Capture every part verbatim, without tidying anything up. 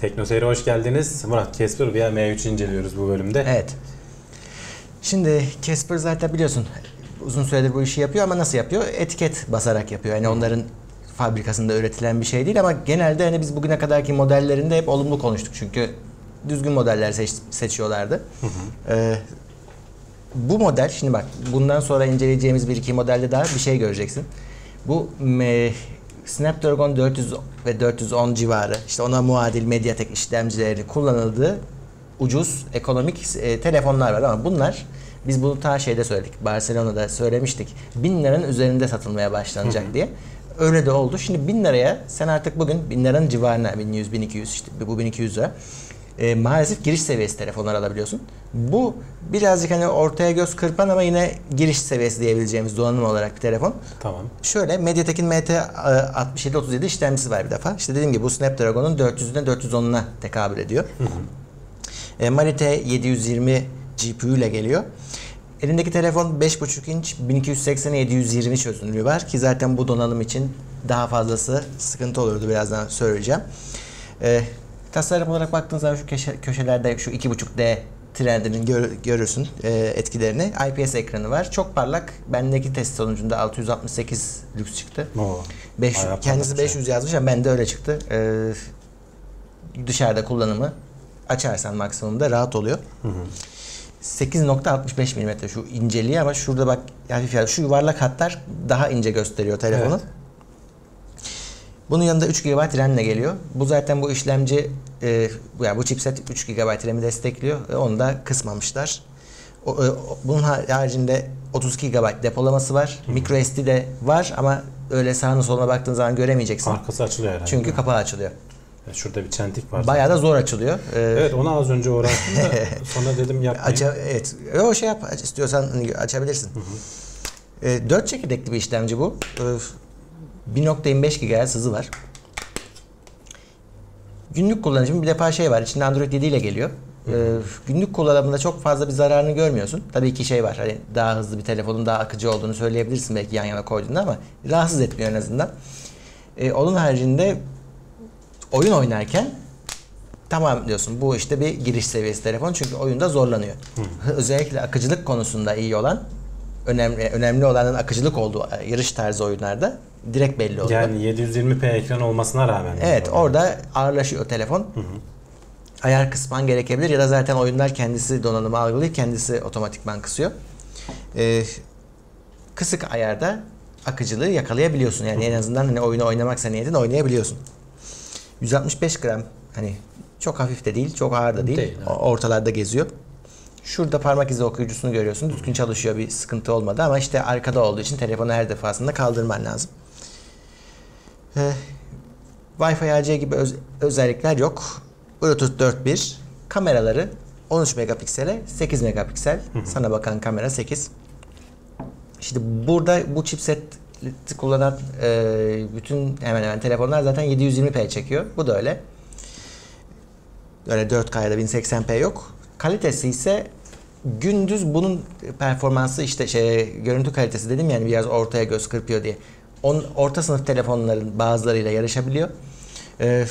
Teknoseyir'e hoş geldiniz. Murat, Casper V M üç inceliyoruz bu bölümde. Evet. Şimdi Casper zaten biliyorsun uzun süredir bu işi yapıyor ama nasıl yapıyor? Etiket basarak yapıyor. Yani onların fabrikasında üretilen bir şey değil ama genelde hani biz bugüne kadarki modellerinde hep olumlu konuştuk. Çünkü düzgün modeller seç, seçiyorlardı. Hı hı. Ee, bu model, şimdi bak bundan sonra inceleyeceğimiz bir iki modelde daha bir şey göreceksin. Bu me, Snapdragon dört yüz ve dört yüz on civarı, işte ona muadil Mediatek işlemcileri kullanıldığı ucuz, ekonomik e, telefonlar var ama bunlar, biz bunu ta şeyde söyledik, Barcelona'da söylemiştik, bin liranın üzerinde satılmaya başlanacak hı hı. diye. Öyle de oldu. Şimdi bin liraya sen artık bugün bin liranın civarına, bin yüz, bin iki yüz, işte bu bin iki yüz lira e, maalesef giriş seviyesi telefonlar alabiliyorsun. Bu birazcık hani ortaya göz kırpan ama yine giriş seviyesi diyebileceğimiz donanım olarak bir telefon. Tamam. Şöyle Mediatek'in M T altmış yedi otuz yedi işlemcisi var bir defa. İşte dediğim gibi bu Snapdragon'un dört yüzüne dört yüz onuna tekabül ediyor. Hı hı. E, Mali T yedi yüz yirmi G P U ile geliyor. Elindeki telefon beş buçuk inç, bin iki yüz seksen yedi yüz yirmi çözünürlüğü var ki zaten bu donanım için daha fazlası sıkıntı olurdu, birazdan söyleyeceğim. E, tasarım olarak baktığın zaman şu köşe, köşelerde şu iki buçuk D trendinin gör, görürsün e, etkilerini. I P S ekranı var. Çok parlak. Bendeki test sonucunda altı yüz altmış sekiz lüks çıktı. Oo, beş, kendisi beş yüz şey yazmış ama bende öyle çıktı. E, dışarıda kullanımı açarsan maksimumda rahat oluyor. Hı hı. sekiz nokta altmış beş milimetre şu inceliği ama şurada bak hafif yani şu yuvarlak hatlar daha ince gösteriyor telefonu. Evet. Bunun yanında üç gigabayt RAM ile geliyor. Bu zaten bu işlemci e, yani bu chipset üç gigabayt RAM'i destekliyor. E, onu da kısmamışlar. O, e, bunun haricinde otuz iki gigabayt depolaması var. Hı. Micro S D de var ama öyle sağına soluna baktığın zaman göremeyeceksin. Arkası açılıyor herhalde. Çünkü kapağı açılıyor. Şurada bir çentik var. Bayağı da zor açılıyor. Ee, evet, ona az önce uğraştım da sonra dedim yapmayayım. Aça, evet. O şey yap, istiyorsan açabilirsin. Hı hı. E, dört çekirdekli bir işlemci bu. E, bir nokta yirmi beş gigahertz hızı var. Günlük kullanıcım bir defa şey var. İçinde Android yedi ile geliyor. Hı hı. E, günlük kullanımında çok fazla bir zararını görmüyorsun. Tabii ki şey var. Hani daha hızlı bir telefonun daha akıcı olduğunu söyleyebilirsin belki yan yana koyduğunda ama rahatsız etmiyor en azından. E, onun haricinde oyun oynarken tamam diyorsun, bu işte bir giriş seviyesi telefon çünkü oyunda zorlanıyor. Hı. Özellikle akıcılık konusunda iyi olan, önemli önemli olanın akıcılık olduğu yarış tarzı oyunlarda direkt belli oluyor. Yani yedi yüz yirmi p ekran olmasına rağmen. Evet, orada ağırlaşıyor telefon. Hı hı. Ayar kısman gerekebilir ya da zaten oyunlar kendisi donanımı algılayıp kendisi otomatikman kısıyor. Ee, kısık ayarda akıcılığı yakalayabiliyorsun. Yani hı. en azından hani oyunu oynamaksa niyetin oynayabiliyorsun. yüz altmış beş gram, hani çok hafif de değil, çok ağır da değil. değil ortalarda geziyor. Şurada parmak izi okuyucusunu görüyorsun. Düzgün çalışıyor, bir sıkıntı olmadı ama işte arkada olduğu için telefonu her defasında kaldırman lazım. Ee, Wi-Fi A C gibi öz özellikler yok. Bluetooth dört nokta bir. Kameraları on üç megapiksele sekiz megapiksel. Hı hı. Sana bakan kamera sekiz. Şimdi burada bu chipset kullanan e, bütün hemen hemen telefonlar zaten yedi yüz yirmi p çekiyor. Bu da öyle. Öyle dört K ya da bin seksen p yok. Kalitesi ise gündüz bunun performansı işte şey görüntü kalitesi dedim yani biraz ortaya göz kırpıyor diye. On, orta sınıf telefonların bazılarıyla yarışabiliyor. Ee,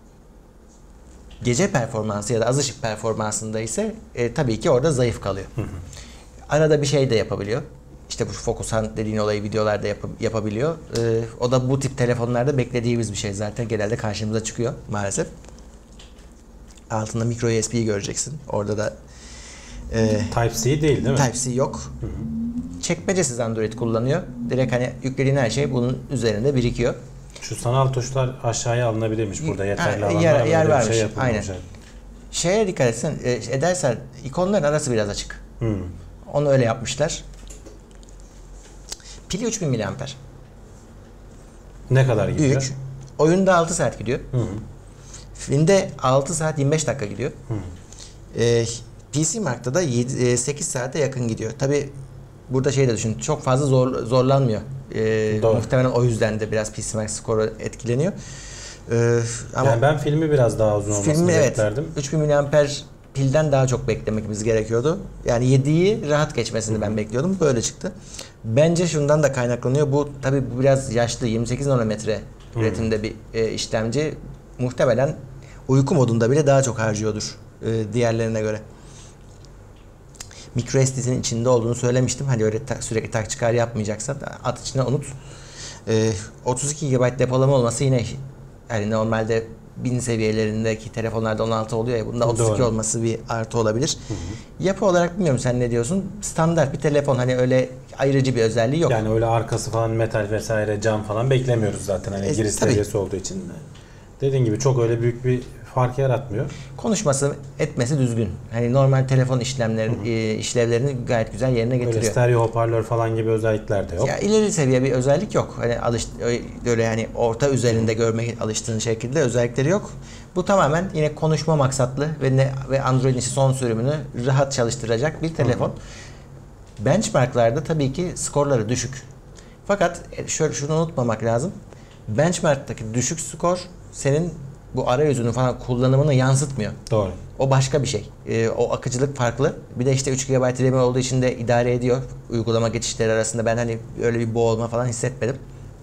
gece performansı ya da az ışık performansında ise e, tabii ki orada zayıf kalıyor. Hı hı. Arada bir şey de yapabiliyor. İşte bu Focus Hunt dediğin olayı videolarda yap yapabiliyor. Ee, o da bu tip telefonlarda beklediğimiz bir şey zaten. Genelde karşımıza çıkıyor maalesef. Altında micro U S B'yi göreceksin. Orada da e, Type-C değil değil mi? Type-C yok. Hı hı. Çekmecesiz Android kullanıyor. Direkt hani yüklediğin her şey bunun üzerinde birikiyor. Şu sanal tuşlar aşağıya alınabilirmiş burada yeterli alanlar. Yer, yer varmış. Şey aynen. Şeye dikkat etsen, edersen ikonların arası biraz açık. Hı. Onu öyle yapmışlar. Pili üç bin miliamper. Ne kadar gidiyor? Büyük. Oyunda altı saat gidiyor. Hı hı. Filmde altı saat yirmi beş dakika gidiyor. Hı. Ee, P C Mark'ta da yedi, sekiz saate yakın gidiyor. Tabi burada şey de düşün, çok fazla zor, zorlanmıyor. Ee, muhtemelen o yüzden de biraz P C Mark skoru etkileniyor. Ee, ama yani ben filmi biraz daha uzun olmasını filmi, beklerdim. Evet, üç bin miliamper pilden daha çok beklememiz gerekiyordu. Yani yediği rahat geçmesini Hı. ben bekliyordum. Böyle çıktı. Bence şundan da kaynaklanıyor. Bu tabii bu biraz yaşlı, yirmi sekiz nanometre Hı. üretimde bir e, işlemci. Muhtemelen uyku modunda bile daha çok harcıyordur e, diğerlerine göre. MicroSD'nin içinde olduğunu söylemiştim. Hani öyle ta, sürekli tak çıkar yapmayacaksan at içine unut. E, otuz iki gigabayt depolama olması yine yani normalde bin seviyelerindeki telefonlarda on altı oluyor ya, bunda otuz iki Doğru. olması bir artı olabilir. Hı hı. Yapı olarak bilmiyorum sen ne diyorsun? Standart bir telefon, hani öyle ayrıcı bir özelliği yok. Yani öyle arkası falan metal vesaire cam falan beklemiyoruz zaten hani e, giriş tabii. seviyesi olduğu için. Dediğin gibi çok öyle büyük bir fark yaratmıyor. Konuşması, etmesi düzgün. Hani normal telefon işlemlerin e, işlevlerini gayet güzel yerine getiriyor. Böyle stereo hoparlör falan gibi özellikler de yok. Ya ileri seviye bir özellik yok. Hani alış öyle yani orta üzerinde görmeye alıştığın şekilde özellikleri yok. Bu tamamen yine konuşma maksatlı ve ne ve Android'in son sürümünü rahat çalıştıracak bir telefon. Hı. Benchmark'larda tabii ki skorları düşük. Fakat şöyle şunu unutmamak lazım. Benchmark'taki düşük skor senin bu arayüzünün falan kullanımını yansıtmıyor. Doğru. O başka bir şey. Ee, o akıcılık farklı. Bir de işte üç gigabayt RAM olduğu için de idare ediyor. Uygulama geçişleri arasında ben hani öyle bir boğulma falan hissetmedim.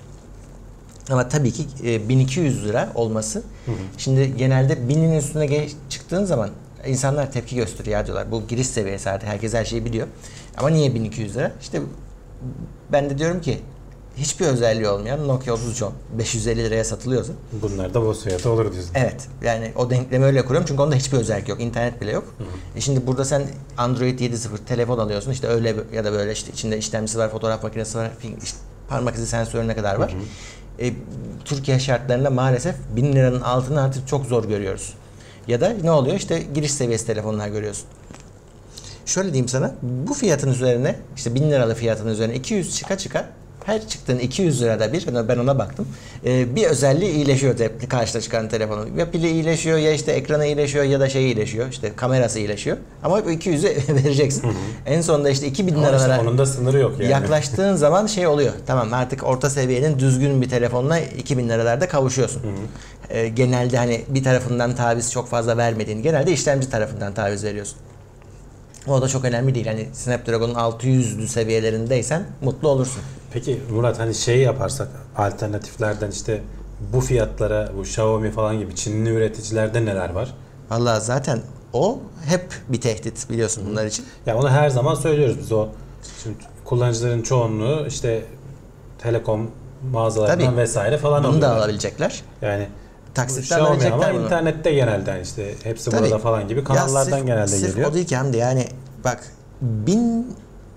Ama tabii ki e, bin iki yüz lira olması. Hı hı. Şimdi genelde binin üstüne geç, çıktığın zaman insanlar tepki gösteriyor diyorlar. Bu giriş seviyesi artık herkes her şeyi biliyor. Ama niye bin iki yüz lira? İşte ben de diyorum ki hiçbir özelliği olmayan Nokia otuz üç on beş yüz elli liraya satılıyorsa. Bunlar da boz fiyatı olur diyorsun. Evet. Yani o denklemi öyle kuruyorum çünkü onda hiçbir özellik yok. İnternet bile yok. Hı hı. E şimdi burada sen Android yedi nokta sıfır telefon alıyorsun. İşte öyle ya da böyle işte içinde işlemcisi var, fotoğraf makinesi var, işte parmak izi sensörüne kadar var. Hı hı. E, Türkiye şartlarında maalesef bin liranın altını artık çok zor görüyoruz. Ya da ne oluyor? İşte giriş seviyesi telefonlar görüyorsun. Şöyle diyeyim sana. Bu fiyatın üzerine işte bin liralık fiyatın üzerine iki yüz çıka çıka her çıktığın iki yüz lirada bir, ben ona baktım, ee, bir özelliği iyileşiyor karşıda çıkan telefonun. Ya pili iyileşiyor, ya işte ekranı iyileşiyor, ya da şey iyileşiyor, işte kamerası iyileşiyor. Ama bu iki yüzü vereceksin. Hı hı. En sonunda işte iki bin liralara işte onun da sınırı yok yani. Yaklaştığın zaman şey oluyor. Tamam, artık orta seviyenin düzgün bir telefonla iki bin liralarda kavuşuyorsun. Hı hı. Ee, genelde hani bir tarafından taviz çok fazla vermediğin, genelde işlemci tarafından taviz veriyorsun. O da çok önemli değil. Hani Snapdragon'un altı yüzlü seviyelerindeysen mutlu olursun. Peki Murat, hani şey yaparsak alternatiflerden işte bu fiyatlara bu Xiaomi falan gibi Çinli üreticilerde neler var? Vallahi zaten o hep bir tehdit biliyorsun bunlar için. Ya onu her zaman söylüyoruz biz, o şimdi kullanıcıların çoğunluğu işte telekom mağazalarından Tabii, vesaire falan bunu alıyorlar. da alabilecekler. Yani taksitle Xiaomi ama bunu. internette genelde işte hepsi Tabii. burada falan gibi kanallardan sırf, genelde sırf geliyor. O değil ki hem de yani bak bin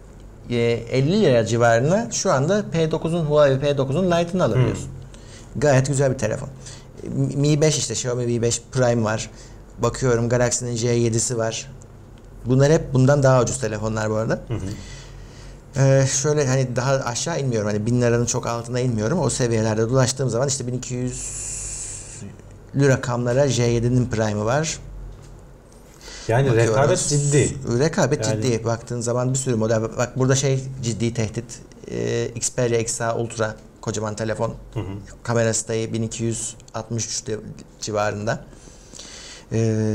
elli lira civarına şu anda P dokuzun Huawei P dokuzun Lite'ını alabiliyorsun. Hmm. Gayet güzel bir telefon. Mi beş işte Xiaomi Mi beş Prime var. Bakıyorum Galaxy'nin J yedisi var. Bunlar hep bundan daha ucuz telefonlar bu arada. Hı hı. Ee, şöyle hani daha aşağı inmiyorum. Hani bin liranın çok altına inmiyorum. O seviyelerde dolaştığım zaman işte bin iki yüzlü rakamlara J yedinin Prime'ı var. Yani Bakıyoruz. rekabet ciddi. Rekabet yani... ciddi. Baktığın zaman bir sürü model. Bak burada şey ciddi tehdit. Ee, Xperia X A Ultra kocaman telefon. Hı hı. Kamerası da bin iki yüz altmış üç civarında. Ee,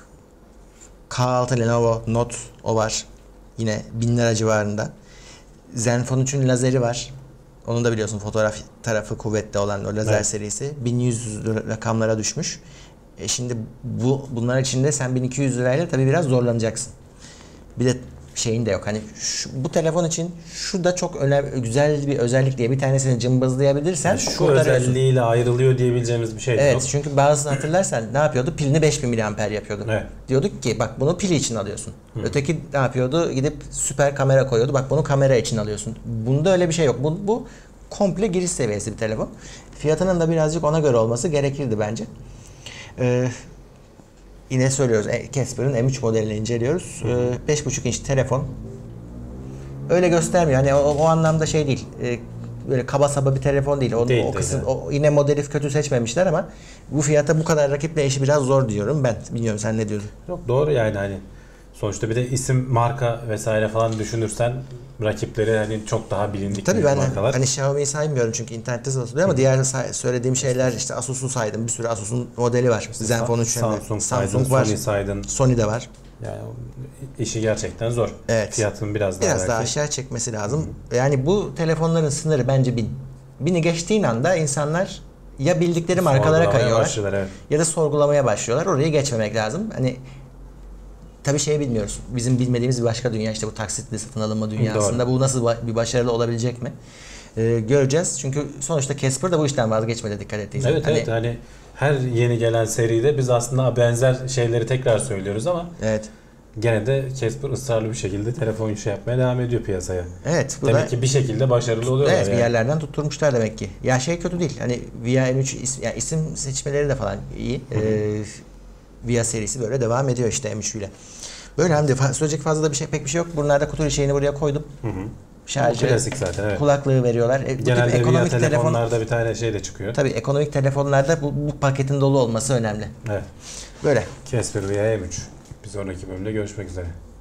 K altı Lenovo Note o var. Yine bin lira civarında. Zenfone üçün lazeri var. Onu da biliyorsun, fotoğraf tarafı kuvvetli olan o lazer evet. serisi. bin yüz rakamlara düşmüş. E şimdi bu bunlar içinde sen bin iki yüz lirayla tabii biraz zorlanacaksın. Bir de şeyin de yok. Hani şu, bu telefon için şu da çok önemli, güzel bir özellik diye bir tanesini cımbızlayabilirsen yani şu özelliğiyle ayrılıyor diyebileceğimiz bir şey evet, yok. Evet, çünkü bazısını hatırlarsan ne yapıyordu? Pilini beş bin miliamper yapıyordu. Evet. Diyorduk ki bak bunu pili için alıyorsun. Hı. Öteki ne yapıyordu? Gidip süper kamera koyuyordu. Bak bunu kamera için alıyorsun. Bunda öyle bir şey yok. Bu, bu komple giriş seviyesi bir telefon. Fiyatının da birazcık ona göre olması gerekirdi bence. Ee, yine söylüyoruz. Casper'ın M üç modelini inceliyoruz. Ee, beş buçuk inç telefon. Öyle göstermiyor. Hani o, o anlamda şey değil. Ee, böyle kaba saba bir telefon değil. O, değil o kısım yani. O, yine modeli kötü seçmemişler ama bu fiyata bu kadar rakiple işi biraz zor diyorum ben. Bilmiyorum sen ne diyorsun? Yok doğru yani hani sonuçta bir de isim, marka vesaire falan düşünürsen rakipleri hani çok daha bilindik Tabii ben markalar. Hani Xiaomi'yi saymıyorum çünkü internette satılıyor ama Hı. diğer say- söylediğim şeyler işte Asus'u saydım. Bir sürü Asus'un modeli var. Zenfone üç Samsung, Samsung saydın, var. Sony saydın. Sony de var. Yani işi gerçekten zor. Evet. Fiyatını biraz daha biraz belki. daha aşağı çekmesi lazım. Hı. Yani bu telefonların sınırı bence bin. Bini geçtiğin anda insanlar ya bildikleri markalara kayıyorlar evet. ya da sorgulamaya başlıyorlar. Orayı geçmemek lazım. Hani tabii şey bilmiyoruz. Bizim bilmediğimiz bir başka dünya, işte bu taksitli satın alınma dünyasında. Doğru. Bu nasıl bir başarılı olabilecek mi? Ee, göreceğiz. Çünkü sonuçta Casper da bu işten vazgeçmedi, dikkat ettiysen. Evet hani, evet hani her yeni gelen seride biz aslında benzer şeyleri tekrar söylüyoruz ama evet. Gene de Casper ısrarlı bir şekilde telefon şey yapmaya devam ediyor piyasaya. Evet. Bu demek da, ki bir şekilde başarılı oluyorlar. Evet, yani. bir yerlerden tutturmuşlar demek ki. Ya şey kötü değil. Hani Via M üç is, yani isim seçmeleri de falan iyi. Ee, Via serisi böyle devam ediyor işte M üç ile. Böyle hem de söyleyecek fazla da bir şey pek bir şey yok. Bunlarda kutu şeyini buraya koydum. Hı hı. Şarjı, klasik zaten evet. Kulaklığı veriyorlar. E, bu Genelde tip ekonomik Via telefonlarda telefon, bir tane şey de çıkıyor. Tabii ekonomik telefonlarda bu, bu paketin dolu olması önemli. Evet. Böyle. Casper Via M üç. Bir sonraki bölümde görüşmek üzere.